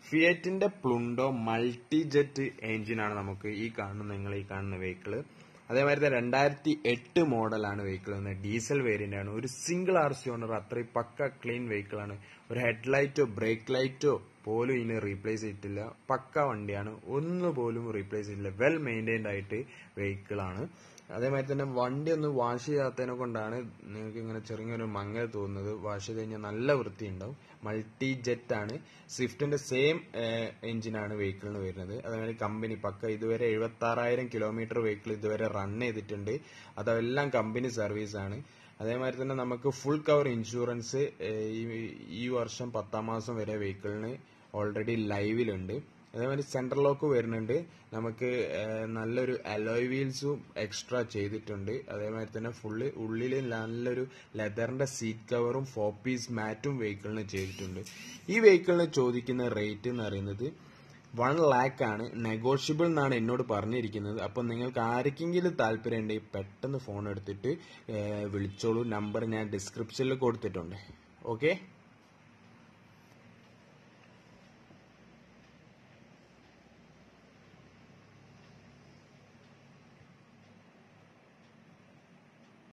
ഫിയറ്റിന്റെ പ്ലുണ്ടോ multi jet എഞ്ചിനാണ് നമുക്ക് നിങ്ങൾ ഈ കാണുന്ന വെഹിക്കിള്. അതേമാതിരി 2008 മോഡലാണ് വെഹിക്കിൾ. ഡീസൽ വേരിയന്റ് ആണ്. ഒരു സിംഗിൾ RC ഓണർ. അത്രയും പക്ക ക്ലീൻ വെഹിക്കിൾ ആണ്. ഒരു ഹെഡ് ലൈറ്റോ ബ്രേക്ക് ലൈറ്റോ പോലും ഇതിന് റീപ്ലേസ് ചെയ്തിട്ടില്ല. പക്ക വണ്ടിയാണ്. ഒന്നുപോലും റീപ്ലേസ് ചെയ്തിട്ടില്ല. വെൽ മെയിൻറ്റൈൻഡ് ആയിട്ട് വെഹിക്കിൾ ആണ്. അതേമാതിരി തന്നെ വണ്ടി ഒന്ന് വാഷ് ചെയ്യാത്തതിനെ കൊണ്ടാണ് നിങ്ങൾക്ക് ഇങ്ങനെ ചെറിയൊരു മങ്ങൽ തോന്നുന്നത്. വാഷ് ചെയ്ത് കഴിഞ്ഞാൽ നല്ല വൃത്തി ഉണ്ടാവും. മൾട്ടി ജെറ്റ് ആണ്. സ്വിഫ്റ്റിന്റെ സെയിം എഞ്ചിനാണ് വെഹിക്കിളിന് വരുന്നത്. അതേമാതിരി കമ്പനി പക്ക ഇതുവരെ 76,000 കിലോമീറ്റർ വെഹിക്കിൾ ഇതുവരെ റൺ ചെയ്തിട്ടുണ്ട്. അതെല്ലാം കമ്പനി സർവീസ് ആണ്. അതേമാതിരി തന്നെ നമുക്ക് ഫുൾ കവർ ഇൻഷുറൻസ് ഈ വർഷം 10ാം മാസം വരെ വെഹിക്കിളിന് ഓൾറെഡി ലൈവിലുണ്ട്. അതേമാതിരി സെൻട്രൽ ലോക്ക് വരുന്നുണ്ട്. നമുക്ക് നല്ലൊരു അലോയ് വീൽസും എക്സ്ട്രാ ചെയ്തിട്ടുണ്ട്. അതേമാതിരി തന്നെ ഫുള്ള് ഉള്ളിൽ നല്ലൊരു ലെതറിന്റെ സീറ്റ് കവറും 4 പീസ് മാറ്റും വെഹിക്കിളിന് ചെയ്തിട്ടുണ്ട്. ഈ വെഹിക്കിളിന് ചോദിക്കുന്ന റേറ്റ് എന്ന് പറയുന്നത് 1 lakh ആണ്. നെഗോഷ്യബിൾ എന്നാണ് എന്നോട് പറഞ്ഞിരിക്കുന്നത്. അപ്പം നിങ്ങൾക്ക് ആർക്കെങ്കിലും താല്പര്യം ഉണ്ടെങ്കിൽ പെട്ടെന്ന് ഫോൺ എടുത്തിട്ട് വിളിച്ചോളൂ. നമ്പർ ഞാൻ ഡിസ്ക്രിപ്ഷനിൽ കൊടുത്തിട്ടുണ്ട്. ഓക്കെ.